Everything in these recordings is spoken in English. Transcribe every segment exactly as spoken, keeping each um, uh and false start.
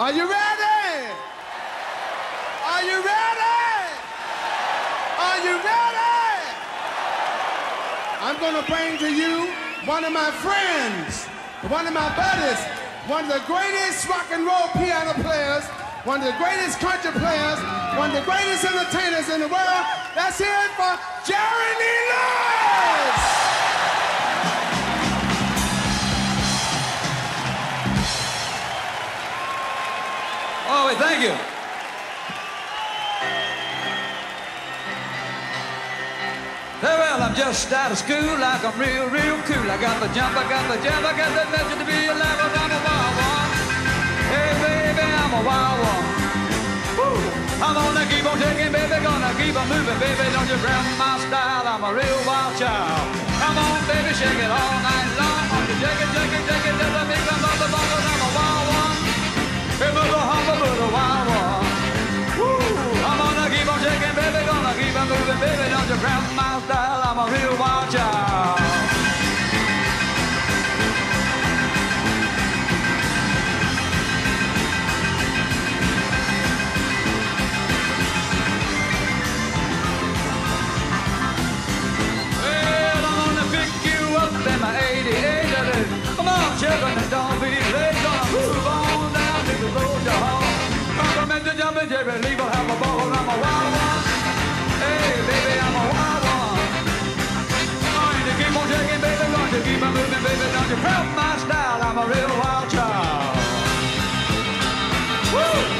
Are you ready? Are you ready? Are you ready? I'm gonna bring to you one of my friends, one of my buddies, one of the greatest rock and roll piano players, one of the greatest country players, one of the greatest entertainers in the world. Let's hear it for Jerry Lee Lewis! Oh, wait, thank you. Hey, well, I'm just out of school, like I'm real, real cool. I got the jump, I got the jump, I got the measure to be alive. I'm a wild one. Hey, baby, I'm a wild one. Woo. I'm gonna keep on shaking, baby, gonna keep on moving, baby. Don't you grab my style, I'm a real wild child. Come on, baby, shake it all night long. Won't you shake it, shake it, shake it, till I make them the bongos. I'm a wild one. Hey, mother, humble, little wild one. Woo! I'm gonna keep on shaking, baby, gonna keep on moving, baby. Don't you grab my style, I'm a real wild child. Well, I'm gonna pick you up in my eighty-eight. Come on, children, don't be late. Gonna move on down to the road to home. Compliment the jumping Jerry Lee, will have a ball. I'm a wild one. Hey, baby, I'm a wild one. Going to keep on shaking, baby. Going to keep on moving, baby. Don't you crowd my style. I'm a real wild child. Woo!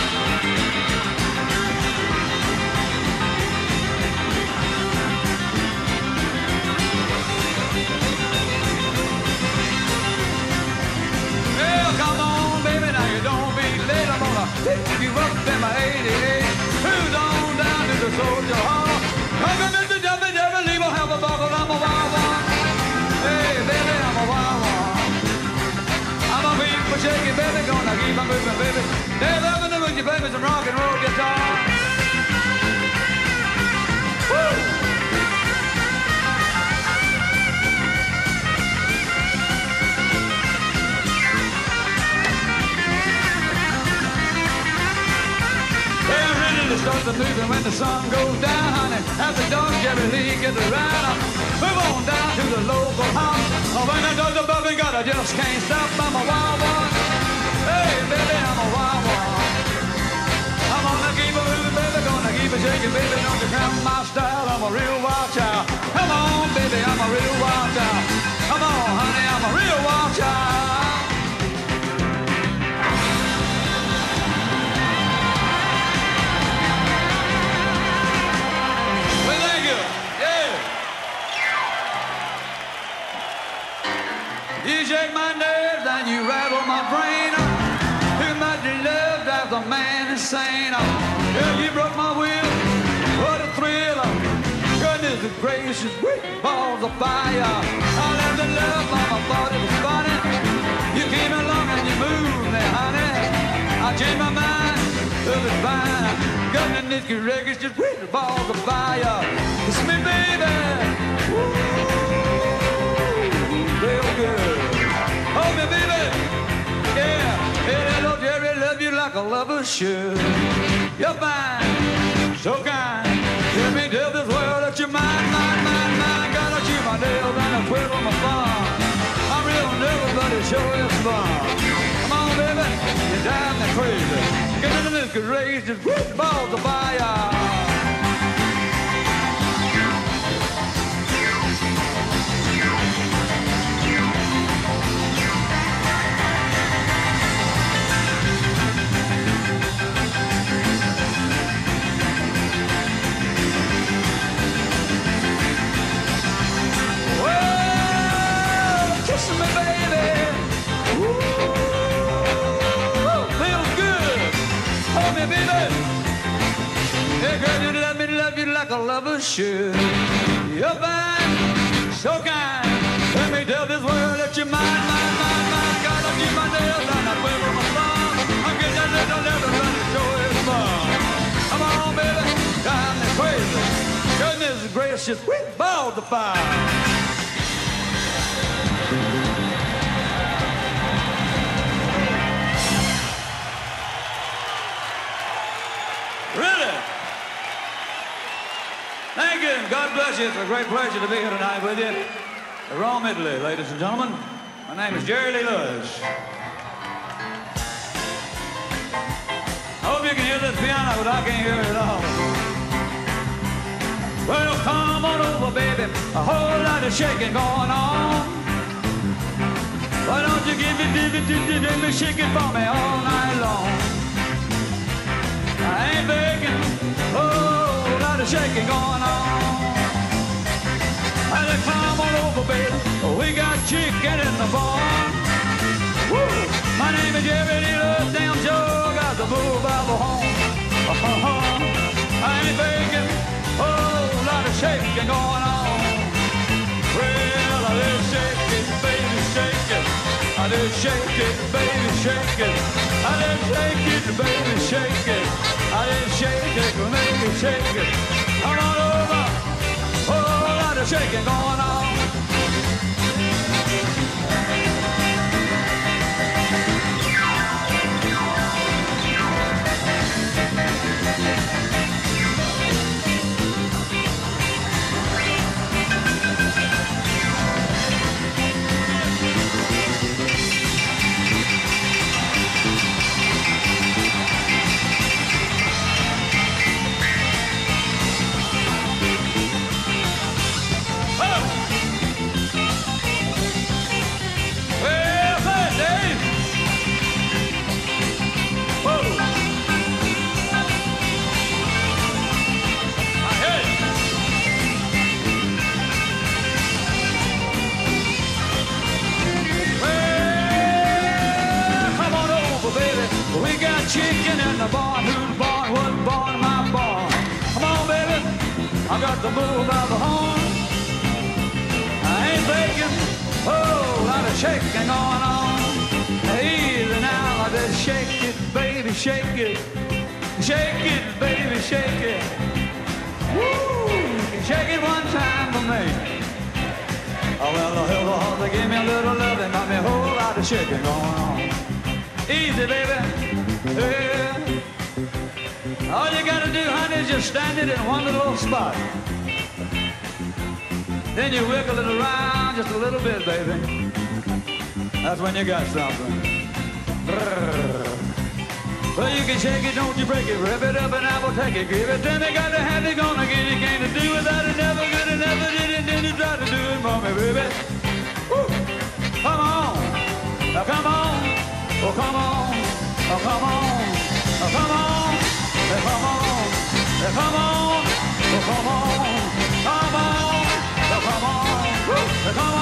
Well, come on, baby, now you don't be late. I'm gonna pick you up in my eighty-eight. Who's on down to the soldier hall? I'm gonna the jumping Jerry Lee, will have a buckle. I'm a wild one. Hey, baby, I'm a wild one. I'm a people shaking, baby, gonna keep on moving, baby. They're loving the way you play me some rock and roll guitar. Woo! Start the moving when the sun goes down, honey. After dark, Jerry Lee gets around. Move on down to the local house. Oh, when I does the bumping, God, I just can't stop. I'm a wild one. Hey, baby, I'm a wild one. I'm gonna keep on moving, baby, gonna keep on shaking, baby. Don't you cramp my style? I'm a real wild child. Come on, baby, I'm a real wild child. Come on, honey, I'm a real wild child. You shake my nerves and you rattle my brain. Too much love drives a man insane. Yeah, you broke my will. What a thrill. Goodness gracious, great balls of fire. I learned to love, mama thought it was funny. You came along and you moved me, honey. I changed my mind, love is fine. Goodness gracious, great balls of fire. It's me, baby. Woo. Real good. Hold me, baby. Yeah. Hey, little Jerry, love you like a lover should. You're fine, so kind. Let me tell this world that you're mine, mine, mine, mine. Gotta chew my nails and I twiddle my thumb. I'm real nervous, but it sure is fun. Come on, baby, you drive me crazy. Get into this garage, just whoop, balls of fire. Like a lover should. You're fine, so kind. Let me tell this world that you're mine, mine, mine, mine. Gotta keep my nails and I twiddle my thumb. I'm getting that little little little show is fun. Come on, baby, drive me crazy. Goodness gracious, sweet balls of fire. bless you. It's a great pleasure to be here tonight with you. The Raw Medley, ladies and gentlemen. My name is Jerry Lee Lewis. I hope you can hear this piano, but I can't hear it at all. Well, come on over, baby. A whole lot of shaking going on. Why don't you give it, give it, give it, give it, shake it for me all night long? I ain't begging, oh, a lot of shaking going on. I said, come on over, baby, we got chicken in the barn. Woo! My name is Jerry Lee Lewis, damn sure got the bull by the horn. Uh-huh. I ain't begging, oh, a lot of shaking going on. Well, I just shake it, baby, shake it. I just shake it, baby, shake it. I just shake it, baby, shake it. I just shake it, baby, shake it. Come on over, oh, a lot of shaking going on. Chicken in the barn, who's born, was born, my barn. Come on, baby, I got the bull by the horn. I ain't begging, oh, a lot of shaking going on. Easy now, I just shake it, baby, shake it. Shake it, baby, shake it. Woo, you can shake it one time for me. Oh, well, the hell of they gave me a little love and got me a whole lot of shaking going on. Easy, baby. Yeah. All you gotta do, honey, is just stand it in one little spot. Then you wiggle it around just a little bit, baby. That's when you got something. Well, you can shake it, don't you break it. Rip it up and I will take it. Give it to me, got to have it, gonna get it. Can't do without it, never good, it never did it. Then you try to do it for me, baby. Woo. Come on, now come on, oh come on. Oh, come on, oh, come on, hey, come on, hey, come on, oh, come on, come on, oh, come on, hey, come on.